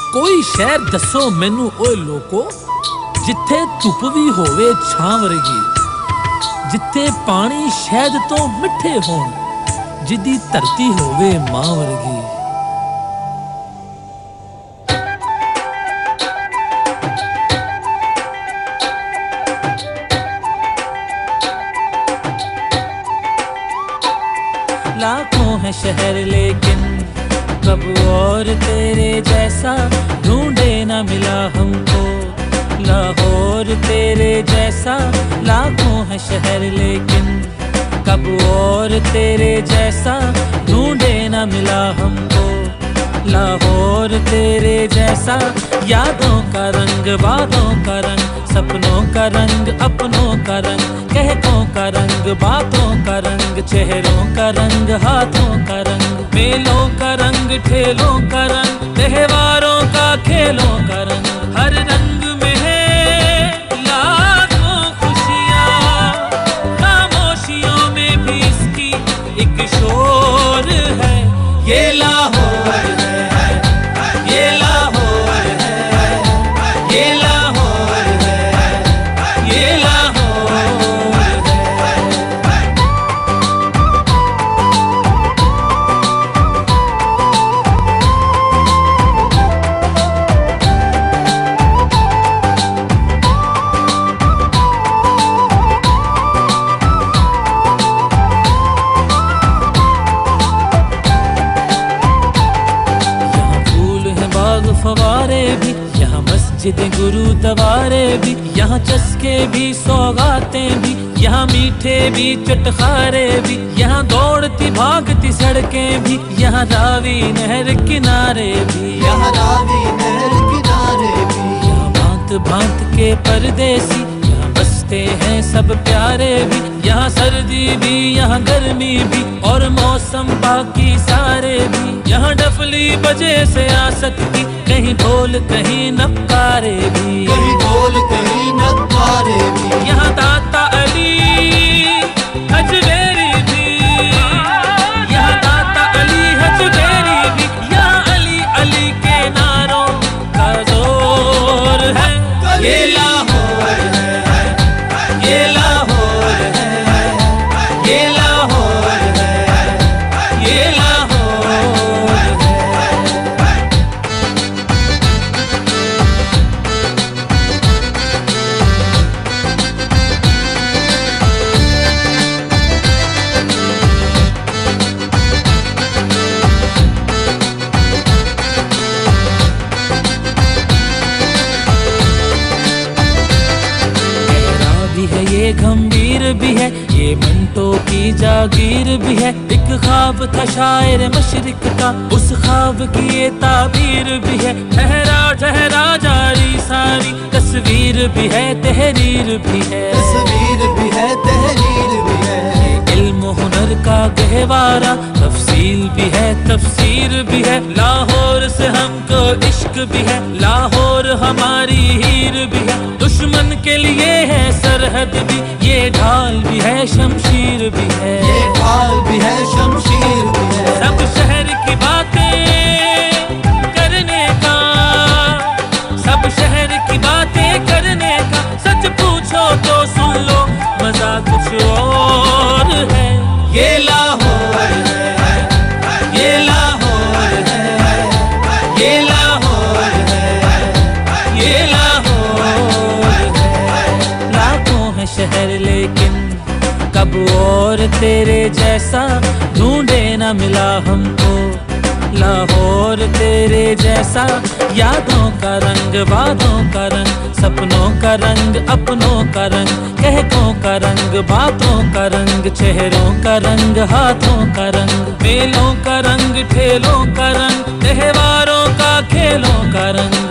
कोई शहर दसो मैनू ओए लोको, जिथे धुप भी होवे छां वर्गी, जिथे पानी शहद तो मिठे होण, जिदी धरती होवे मां वर्गी। लाखों है शहर लेकिन कब और तेरे जैसा ढूंढे ना मिला हमको। लाहौर तेरे जैसा, लाखों है शहर लेकिन कब और तेरे जैसा ढूंढे ना मिला हमको। लाहौर तेरे जैसा, यादों का रंग, बातों का रंग, सपनों का रंग, अपनों का रंग, कहकों का रंग, बातों का रंग, चेहरों का रंग, हाथों का रंग, मेलों का रंग, ठेलों का रंग, त्योहारों का, खेलों का रंग। हर रंग में है लाखों खुशियाँ, खामोशियों में भी इसकी एक शोर है। ये लाहौर है, ये लाहौर है, ये लाहौर है, ये लाहौर है। फवारे भी, यहाँ मस्जिदें गुरुद्वारे भी, यहाँ चस्के भी, सौगातें भी, यहाँ मीठे भी, चटखारे भी, यहाँ दौड़ती भागती सड़कें भी, यहाँ रावी नहर किनारे भी, यहाँ रावी नहर किनारे भी, यहाँ भांत भांत के परदेसी, यहाँ बसते हैं सब प्यारे भी, यहाँ सर्दी भी, यहाँ गर्मी भी, और मौसम बाकी सारे भी। यहाँ डफली बजे से आ सकती, कहीं ढोल कहीं नक्कारे भी, कहीं ढोल कहीं नक्कारे भी। यहाँ दाता अली हजवेरी भी, यहाँ दाता अली हजवेरी भी, यहाँ अली अली के नारों का जोर है। ये लाहौर है, ये लाहौर है, ये लाहौर है, ये लाहौर है। ये गंभीर भी है, ये मंटो की जागीर भी है। एक ख्वाब था शायर मशरिक का, उस ख्वाब की ये ताबीर भी है। ठहरा ठहरा जारी सारी तस्वीर भी है, तहरीर भी है, तस्वीर भी है, तहरीर भी है। इल्म हुनर का गहवारा, तफसील भी है, तफसीर भी है। लाहौर से हमको इश्क भी है, लाहौर हमारी हीर भी है। दुश्मन के लिए है सरहद भी, ये ढाल भी है, शमशीर भी है, ये ढाल भी है, शमशीर भी है। सब शहर की बातें करने का, सब शहर की बातें करने का, सच पूछो तो सुन लो मजा कुछ और है। ये लाहौर है, ये लाहौर है, ये लाहौर है, ये लाहौर है। लाखों है शहर लेकिन कब और तेरे जैसा ढूंढे ना मिला हमको। लाहौर तेरे जैसा, यादों का रंग, बातों का रंग, सपनों का रंग, अपनों का रंग, कहकों का रंग, बातों का रंग, चेहरों का रंग, हाथों का रंग, मेलों का रंग, ठेलों का रंग, त्योहारों का, खेलों का रंग।